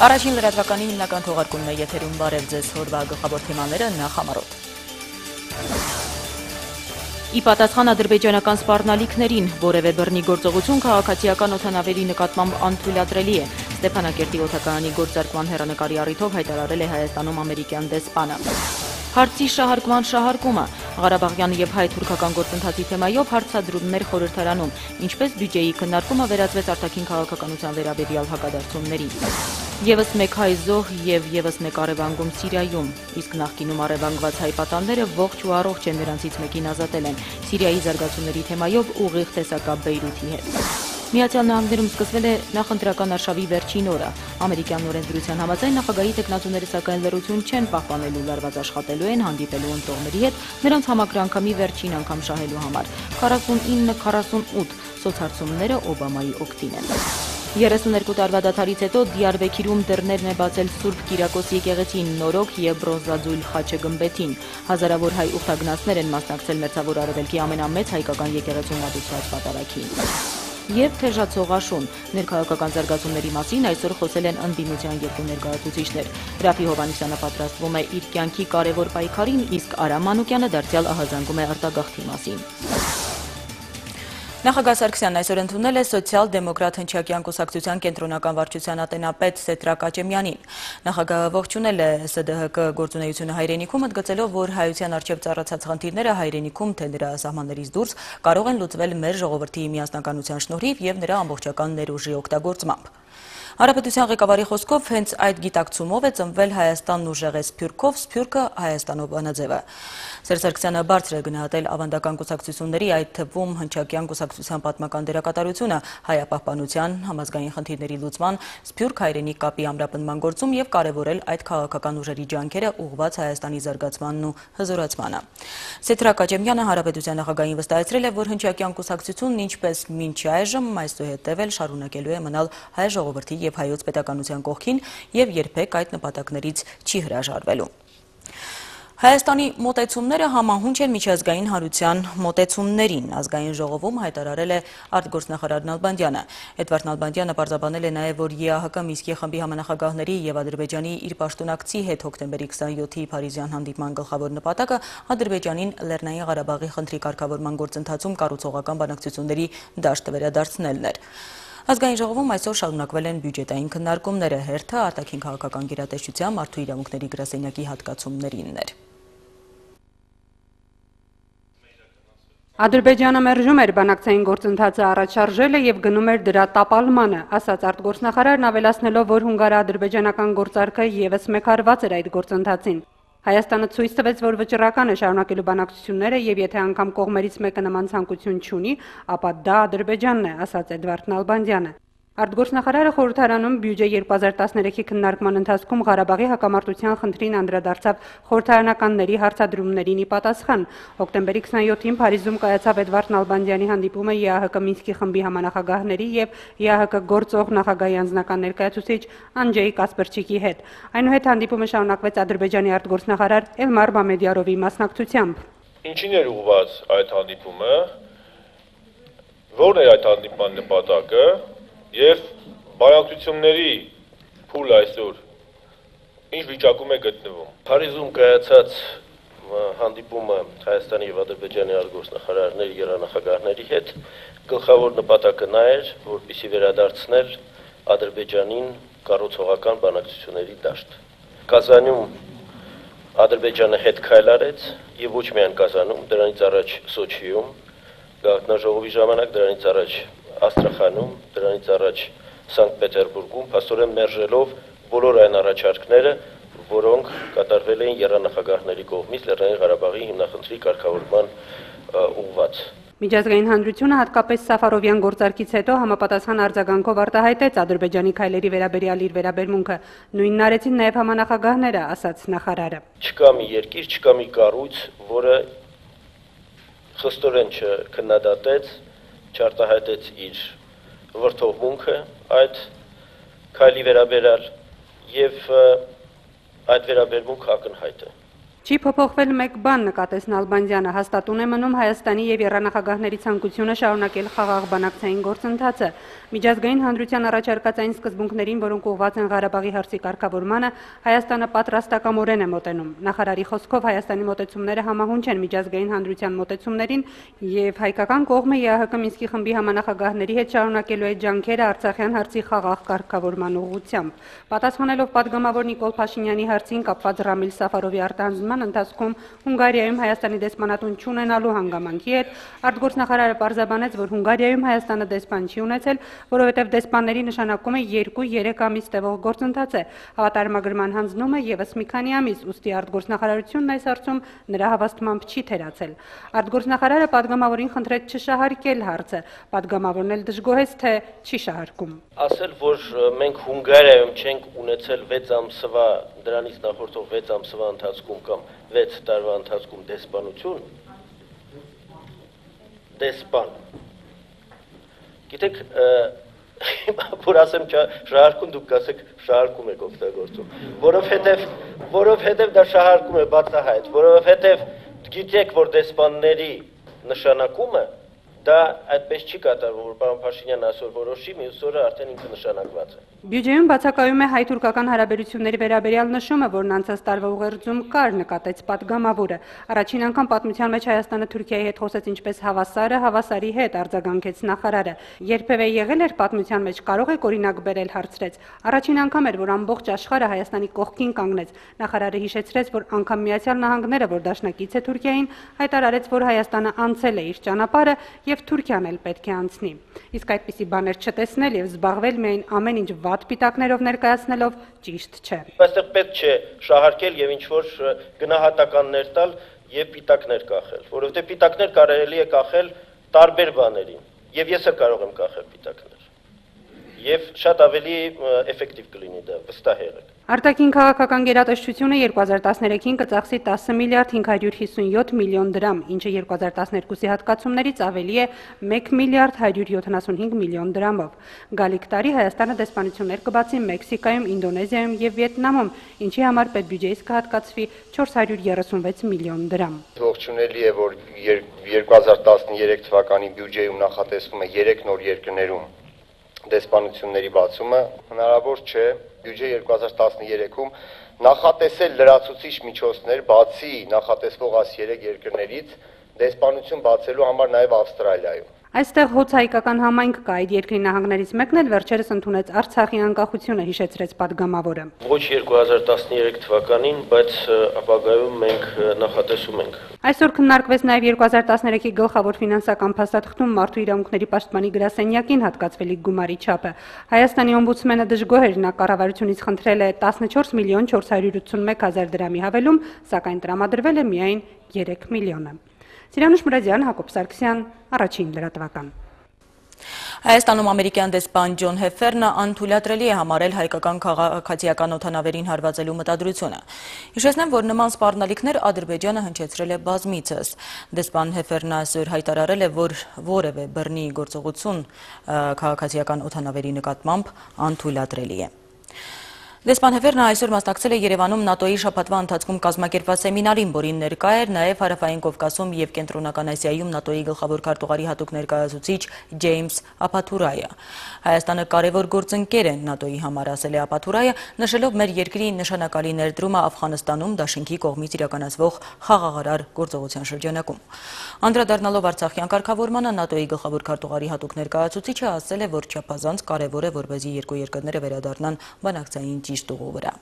Առաջին լրատվականի հիմնական թողարկումն է եթերում բարև ձեզ հորվա գլխավոր թեմաները նախ համարոտ։ Ի պատասխան ադրբեջանական սպառնալիքներին որևէ բռնի գործողություն քաղաքացիական օդանավերի նկատմամբ անթույլատրելի է։ Ստեփանակերտի օդակայանի գործարկման հեռանկարի առիթով հայտարարել է Հայաստանում ամերիկյան դեսպանը։ Հարցի շահարկման շահարկումը Ղարաբաղյան եւ հայ-թուրքական գործընթացի թեմայով հարցադրումներ խորհրդարանում, ինչպես բյուջեի քննարկումը վերածվեց արտաքին քաղաքականության վերաբերյալ հակադարձումների։ Եվս մեկ հայ զոհ եւ եւս մեկ առևանգում Սիրիայում, իսկ նախկինում առևանգված հայ պատանները ողջ ու առողջ են, նրանցից մեկին ազատել են Սիրիայի զարգացումների թեմայով ուղիղ տեսակապ Բեյրութի հետ։ Միացյալ Նահանգներում սկսվել է նախընտրական արշավի վերջին օրը։ Ամերիկյան օրենսդրության համաձայն նախագահի տեխնացուները սակայն լռություն չեն պահպանելու, լարված աշխատելու են հանդիպելու ընտրողների հետ նրանց համակրանքամի վերջին անգամ շահելու համար։ 49-48 սոցհարցումները Օբամայի օգտին են։ 32 տարվա դադարից հետո Դիարբեքիրում դռներն է բացել Սուրբ Կիրակոս եկեղեցին, նորոգ եւ բրոնզաձույլ խաչը գմբեթին։ Հազարավոր հայ ուխտագնացներ են մասնակցել Մերձավոր Արևելքի ամենամեծ հայկական եկեղեցու մատուցված պատարագին։ Եվ թեժացող աշուն։ Ներքաղաքական զարգացումների մասին այսօր խոսել են ընդդիմության երկու ներկայացուցիչներ։ Ռաֆի Հովհաննիսյանը պատրաստվում է իր կյանքի կարևոր պայքարին, իսկ Արամ Մանուկյանը դարձյալ ահազանգում է արտագաղթի մասին։ Նախագահ Սարգսյանն այսօր ընդունել է Սոցիալ-դեմոկրատ հնչակյան կուսակցության կենտրոնական վարչության ատենապետ Սեդրակ Աճեմյանին։ Նախագահը ողջունել է ՍԴՀԿ գործունեությունը հայրենիքում, ընդգծելով, որ հայության առջև ծառացած խնդիրները հայրենիքում, թե նրա սահմաններից դուրս կարող են լուծվել մեր ժողովրդի միասնականության շնորհիվ եւ նրա ամբողջական ներուժի օգտագործմամբ։ Հանրապետության ղեկավարի խոսքով հենց այդ գիտակցումով է ծնվել Հայաստանն ուժեղ է Սփյուռքով, Սփյուռքը Հայաստանով բանաձևը։ Սերժ Սարգսյանը բարձր է գնահատել ավանդական կուսակցությունների, այդ թվում հնչակյան կուսակցության պատմական դերակատարությունը հայապահպանության, համազգային խնդիրների լուծման, Սփյուռք հայրենիք կապի ամրապնդման գործում եւ կարեւորել այդ քաղաքական ուժերի ջանքերը ուղղված Հայաստանի զարգացմանն ու հզորացմանը։ Սեդրակ Աճեմյանը Հանրապետության նախագահին վստահեցրել է, որ հնչակյան կուսակցությունն ինչպես մինչ այժմ այսուհետև էլ շարունակելու է մնալ հայ ժողովրդի եւ հայոց պետականության կողքին եւ երբեք այդ նպատակներից չի հրաժարվելու։ Հայաստանի մոտեցումները համահունչ են միջազգային հանրության մոտեցումներին, ազգային ժողովում հայտարարել է արտգործնախարար Նալբանդյանը։ Էդվարդ Նալբանդյանը պարզաբանել է նաև, որ ԵԱՀԿ Մինսկի խմբի համանախագահների եւ Ադրբեջանի իր պաշտոնակցի հետ հոկտեմբերի 27-ի Փարիզյան հանդիպման գլխավոր նպատակը Ադրբեջանին Լեռնային Ղարաբաղի խնդրի կարգավորման գործընթացում կառուցողական բանակցությունների դաշտը վերադարձնելն էր։ Ազգային ժողովում այսօր շարունակվել են բյուջետային քննարկումները, հերթը արտաքին քաղաքական գերատեսչության մարդու իրավունքների գրասենյակի հատկացումներինն էր։ Ադրբեջանը մերժում էր բանակցային գործընթացը առաջ շարժելը եւ գնում էր դրա տապալմանը, ասաց արտգործնախարարն, ավելացնելով, որ հունգարա-ադրբեջանական գործարքը եւս մեկ հարված էր այդ գործընթացին։ Հայաստանը ցույց տվեց, որ վճռական է շարունակելու բանակցությունները եւ եթե անգամ կողմերից մեկը նման ցանկություն չունի, ապա դա Ադրբեջանն է, ասաց Էդվարդ Նալբանդյանը։ Արտգործնախարարը խորհրդարանում բյուջե 2013-ի քննարկման ընթացքում Ղարաբաղի հակամարտության խնդրին անդրադարձավ խորհրդարանականների հարցադրումներին ի պատասխան։ Հոկտեմբերի 27-ին Փարիզում կայացավ Էդվարդ Նալբանդյանի հանդիպումը ԵԱՀԿ Մինսկի խմբի համանախագահների եւ ԵԱՀԿ գործող նախագահի անձնական ներկայացուցիչ Անջեյ Կասպերչիկի հետ։ Այնուհետ հանդիպումը շարունակվեց Ադրբեջանի արտգործնախարար Էլմար Մամեդյարովի մասնակցությամբ։ Ինչին էր ուղղված այդ հանդիպումը, ո՞րն է այդ հանդիպման նպատակը եւ բանակցությունների փուլը այսօր ինչ վիճակում է գտնվում։ Փարիզում կայացած հանդիպումը Հայաստանի եւ Ադրբեջանի արտգործնախարարների երանախագահների հետ գլխավոր նպատակը նա էր, որպեսզի վերադարձնել Ադրբեջանին կառուցողական բանակցությունների դաշտ։ Կազանում Ադրբեջանը հետ քայլ արեց եւ ոչ միայն Կազանում, դրանից առաջ Սոչիում, գաղտնաժողովի ժամանակ, դրանից առաջ Աստրախանում, դրանից առաջ Սանկտ Պետերբուրգում, փաստորեն մերժելով բոլոր այն առաջարկները, որոնք կատարվել էին երանախագահների կողմից Լեռնային Ղարաբաղի հիմնախնդրի կարգավորման ուղղված։ Միջազգային հանրությունը հատկապես Սաֆարովյան գործարքից հետո համապատասխան արձագանքով արտահայտեց Ադրբեջանի քայլերի վերաբերյալ իր վերաբերմունքը։ Նույնն արեցին նաև համանախագահները, ասաց նախարարը։ Չկա մի երկիր, չկա մի կառույց, որը խստորեն չքննադատեց, չարտահայտեց իր վրդովմունքը այդ քայլի վերաբերյալ եւ այդ վերաբերմունքը ակնհայտ է։ Չի փոփոխվել մեկ բան, նկատեց Նալբանդյանը, հաստատուն է մնում Հայաստանի եւ Երանախագահների ցանկությունը շարունակել խաղաղ բանակցային գործընթացը։ Միջազգային հանրության առաջարկած այն սկզբունքներին, որոնք ուղղված են Ղարաբաղի հարցի կարգավորմանը, Հայաստանը պատրաստակամորեն է մոտենում։ Նախարարի խոսքով Հայաստանի մոտեցումները համահունչ են միջազգային հանրության մոտեցումներին եւ հայկական կողմը ԵԱՀԿ Մինսկի խմբի համանախագահների հետ շարունակելու է ջանքերը Արցախյան հարցի խաղաղ կարգավորման ուղղությամբ։ Պատասխանելով պատգամավոր Նիկոլ Փաշինյանի հարցին կապված Ռամիլ Սաֆարովի արտահանձնման ընթացքում Հունգարիայում Հայաստանի դեսպանատուն չունենալու հանգամանքի հետ արտգործնախարարը պարզաբանեց, որ Հունգարիայում Հայաստանը դեսպան չի ունեցել, որովհետև դեսպանների նշանակումը 2-3 ամիս տևող գործընթաց է։ Հավատարմագրման հանձնումը եւս մի քանի ամիս, ուստի արտգործնախարարությունն այս հարցում նրա հավաստմամբ չի թերացել։ Արտգործնախարարը պատգամավորին խնդրեց չշահարկել հարցը, պատգամավորն էլ դժգոհեց, թե չի շահարկում։ Ասել, որ մենք Հունգարիայում չենք ունեցել 6 ամսվա, դրանից նախորդող 6 ամսվա ընթացքում կամ 6 տարվա ընթացքում դեսպանություն, դեսպան։ Գիտեք, որ ասեմ շահարկում, դուք կասեք շահարկում եք օգտագործում, որովհետև դա շահարկում է բացահայտ, որովհետև գիտեք, որ դեսպանների նշանակումը դա այդպես չի կատարվում, որ պարոն Փաշինյանն այսօր որոշի, մյուս օրը արդեն ինքը նշանակված է։ Բյուջեում բացակայում է հայ-թուրքական հարաբերությունների վերաբերյալ նշումը, որն անցած տարվա ուղերձում կար, նկատեց պատգամավորը։ Առաջին անգամ պատմության մեջ Հայաստանը Թուրքիայի հետ խոսեց ինչպես հավասարը, հավասարի հետ, արձագանքեց նախարարը։ Երբևէ եղել էր պատմության մեջ, կարող եք օրինակ բերել, հարցրեց։ Առաջին անգամ էր, որ ամբողջ աշխարհը Հայաստանի կողքին կանգնեց։ Նախարարը հիշեցրեց, որ անգամ Միացյալ Նահանգները, որ դաշնակից է Թուրքիային, հայտարարեց, որ Հայաստանը անցել է իր ճանապարհը եւ Թուրքիան էլ պետք է անցնի։ Իսկ այդպիսի բաներ չտեսնել եւ զբաղվել միայն ամեն ինչ վատ պիտակներով ներկայացնելով ճիշտ չէ։ Այստեղ պետք չէ շահարկել եւ ինչ որ գնահատականներ տալ եւ պիտակներ կախել, որովհետեւ պիտակներ կարելի է կախել տարբեր բաներին եւ ես էլ կարող եմ կախել պիտակներ։ Եվ շատ ավելի էֆեկտիվ կլինի դա, վստահ եղեք։ Արտաքին քաղաքական գերատեսչությունը 2013-ին կծախսի 10 միլիարդ 557 միլիոն դրամ, ինչը 2012-ի հատկացումներից ավելի է 1 միլիարդ 175 միլիոն դրամով։ Գալիք տարի Հայաստանը դեսպանություններ կբացի Մեքսիկայում, Ինդոնեզիայում եւ Վիետնամում, ինչի համար պետբյուջեից կհատկացվի 436 միլիոն դրամ։ Ողջունելի է, որ 2013 թվականի բյուջեում նախատեսվում է 3 նոր երկրներում դեսպանությունների բացումը, հնարավոր չէ բյուջե 2013-ում նախատեսել լրացուցիչ միջոցներ բացի նախատեսվող այս 3 երկրներից դեսպանություն բացելու համար նաև Ավստրալիայում։ Այստեղ հոց հայկական համայնք կա, այդ երկրի նահանգներից մեկն էլ վերջերս ընդունեց Արցախի անկախությունը, հիշեցրեց պատգամավորը։ Ոչ 2013 թվականին, բայց ապագայում մենք նախատեսում ենք։ Այսօր քննարկվեց նաև 2013-ի գլխավոր ֆինանսական փաստաթղթում մարդու իրավունքների պաշտպանի գրասենյակին հատկացվելիք գումարի չափը։ Հայաստանի օմբուդսմենը դժգոհ էր, նա կառավարությունից խնդրել է 14 միլիոն 481 հազար դրամի հավելում, սակայն տրամադրվել է միայն 3 միլիոնը։ Սիրանուշ Մուրադյան, Հակոբ Սարգսյան, Առաջին լրատվական։ Հայաստանում ամերիկյան դեսպան Ջոն Հեֆերնը անթույլատրելի է համարել հայկական քաղաքացիական օդանավերին հարվածելու մտադրությունը։ Հիշեցնեմ, որ նման սպառնալիքներ Ադրբեջանը հնչեցրել է բազմիցս։ Դեսպան Հեֆերնը այսօր հայտարարել է, որ որևէ բռնի գործողություն քաղաքացիական օդանավերի նկատմամբ անթույլատրելի է։ Դեսպան Հեֆերնը այսօր մասնակցել է Երևանում ՆԱՏՕ-ի շաբաթվա ընթացքում կազմակերպված սեմինարին, որին ներկա էր նաև Հարավային Կովկասում և Կենտրոնական Ասիայում ՆԱՏՕ-ի գլխավոր քարտուղարի հատուկ ներկայացուցիչ Ջեյմս Ափաթուրայը։ Հայաստանը կարևոր գործընկեր է ՆԱՏՕ-ի համար, ասել է Ափաթուրայը, նշելով մեր երկրի նշանակալի ներդրումը Աֆղանստանում դաշինքի կողմից իրականացվող խաղաղարար գործողության շրջանակում։ Անդրադառնալով Արցախյան կարգավորմանը, ՆԱՏՕ-ի գլխավոր քարտուղարի հատուկ ներկայացուցիչը ասել է, որ չափազանց կարևոր է, որպեսզի երկու երկրները վերադառնան բանակցային ճիշտ ուղու վրա։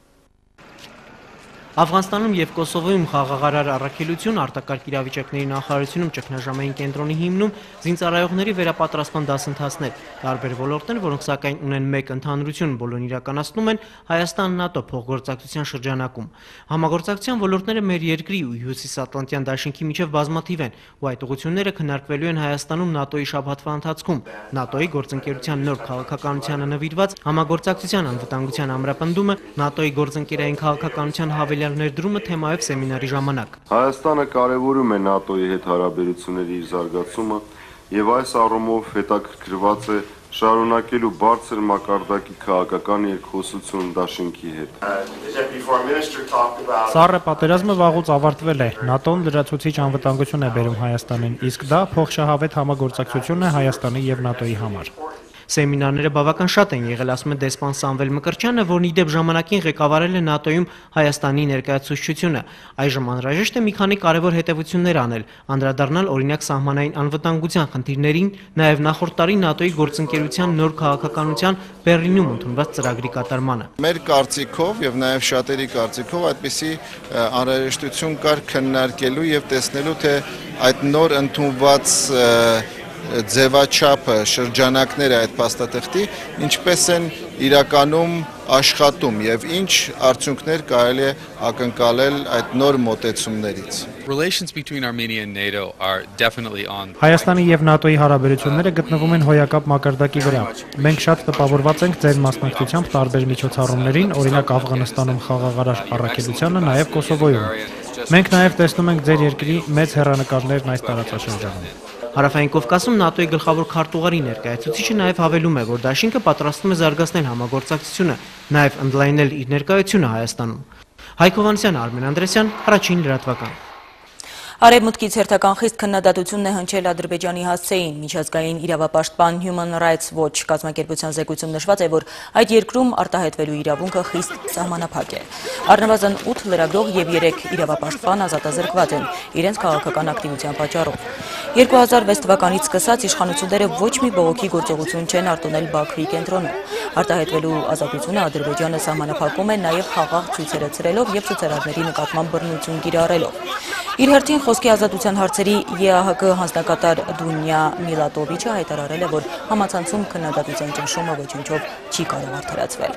Աֆղանստանում և Կոսովոյում խաղաղարար առաքելություն, արտակարգ իրավիճակների նախարարությունում ճգնաժամային կենտրոնի հիմնում, զինծառայողների վերապատրաստման դասընթացներ, տարբեր ոլորտներ, որոնք սակայն ունեն մեկ ընդհանրություն, բոլորն իրականացնում են Հայաստան-ՆԱՏՕ փոխգործակցության շրջանակում։ Համագործակցության ոլորտները մեր երկրի ու Հյուսիսատլանտյան դաշինքի միջև բազմաթիվ են, ու այդ ուղղությունները քննարկվելու են Հայաստանում ՆԱՏՕ-ի շաբաթվա ընթացքում։ ՆԱՏՕ-ի գործընկերության նոր քաղաքականությանը նվիրված համագործակցության անվտանգության ամրապնդումը, ՆԱՏՕ-ի գործընկերային քաղաքականության հավելյալ ներդրումը թեմայով սեմինարի ժամանակ։ Հայաստանը կարևորում է ՆԱՏՕ-ի հետ հարաբերությունների իր զարգացումը եւ այս առումով հետաքրքրված է շարունակելու բարձր մակարդակի քաղաքական երկխոսություն դաշինքի հետ։ Սառը պատերազմը վաղուց ավարտվել է։ ՆԱՏՕ-ն լրացուցիչ անվտանգություն է բերում Հայաստանին, իսկ դա փոխշահավետ համագործակցություն է Հայաստանի եւ ՆԱՏՕ-ի համար։ Սեմինարները բավական շատ են եղել, ասում է դեսպան Սամվել Մկրտչյանը, որն ի դեպ ժամանակին ղեկավարել է ՆԱՏՕ-ում Հայաստանի ներկայացուցչությունը։ Այժմ անհրաժեշտ է մի քանի կարևոր հետևություններ անել, անդրադառնալ օրինակ սահմանային անվտանգության խնդիրներին, նաև նախորդ տարի ՆԱՏՕ-ի գործընկերության նոր քաղաքականության Բեռլինում ընդունված ծրագրի կատարմանը։ Մեր կարծիքով եւ նաև շատերի կարծիքով այդպիսի անհրաժեշտություն կար քննարկելու եւ տեսնելու, թե այդ նոր ընդունված ձևաչափը, շրջանակները այդ փաստաթղթի ինչպես են իրականում աշխատում եւ ինչ արդյունքներ կարելի է ակնկալել այդ նոր մոտեցումներից։ Հայաստանի եւ ՆԱՏՕ-ի հարաբերությունները գտնվում են հոյակապ մակարդակի վրա։ Մենք շատ տպավորված ենք ձեր մասնակցությամբ տարբեր միջոցառումներին, օրինակ Աֆղանստանում խաղաղարար առաքելությանը, նաեւ Կոսովոյում։ Մենք նաեւ տեսնում ենք ձեր երկրի մեծ հեռանկարներն այս տարածաշրջանում։ Հարավային Կովկասում ՆԱՏՕ-ի գլխավոր քարտուղարի ներկայացուցիչը նաև հավելում է, որ դաշինքը պատրաստվում է զարգացնել համագործակցությունը, նաև ընդլայնել իր ներկայությունը Հայաստանում։ Հայկ Հովհաննիսյան, Արմեն Անդրեսյան, Առաջին լրատվական։ Արևմուտքից հերթական խիստ քննադատությունն է հնչել Ադրբեջանի հասցեին։ Միջազգային իրավապաշտպան Human Rights Watch կազմակերպության զեկույցում նշված է, որ այդ երկրում արտահայտվելու իրավունքը խիստ սահմանափակ է։ Առնվազն 8 լրագրող եւ 3 իրավապաշտպան ազատազրկված են իրենց քաղաքական ակտիվության պատճառով։ 2006 թվականից սկսած իշխանությունները ոչ մի բողոքի գործողություն չեն արտոնել Բաքվի կենտրոնում։ Արտահայտվելու ազատությունը Ադրբեջանը սահմանափակում է նաև խաղաղ ցույցերը ցրելով եւ ցուցարարների նկատմամբ բռնություն կիրառելով։ Իր հերթին խոսքի ազատության հարցերի ԵԱՀԿ հանձնակատար Դունյա Միլատովիչը հայտարարել է, որ համացանցում քննադատության ճնշումը ոչնչով չի կարող արդարացվել։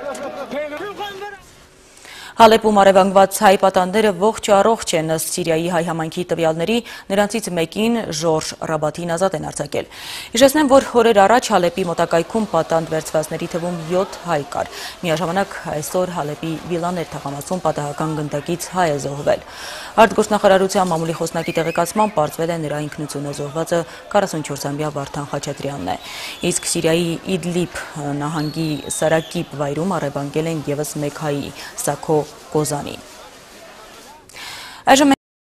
Հալեպում արևանգված հայ պատանդները ողջ առողջ են, ըստ Սիրիայի հայ համայնքի տվյալների, նրանցից մեկին Ժորժ Ռաբաթին ազատ են արձակել։ Հիշեցնեմ, որ օրեր առաջ Հալեպի մոտակայքում պատանդ վերցվածների թվում 7 հայ կար։ Միաժամանակ այսօր Հալեպի Վիլաներ թաղամասում պատահական գնդակից հայ է զոհվել։ Արտգործնախարարության մամուլի խոսնակի տեղեկացմամբ պարզվել է նրա ինքնությունը, զոհվածը 44-ամյա Վարդան Խաչատրյանն է։ Իսկ Սիրիայի Իդլիբ նահանգի Սարակիբ վայրում առևանգել են եւս մեկ հայի՝ Սաքո Կոզանի։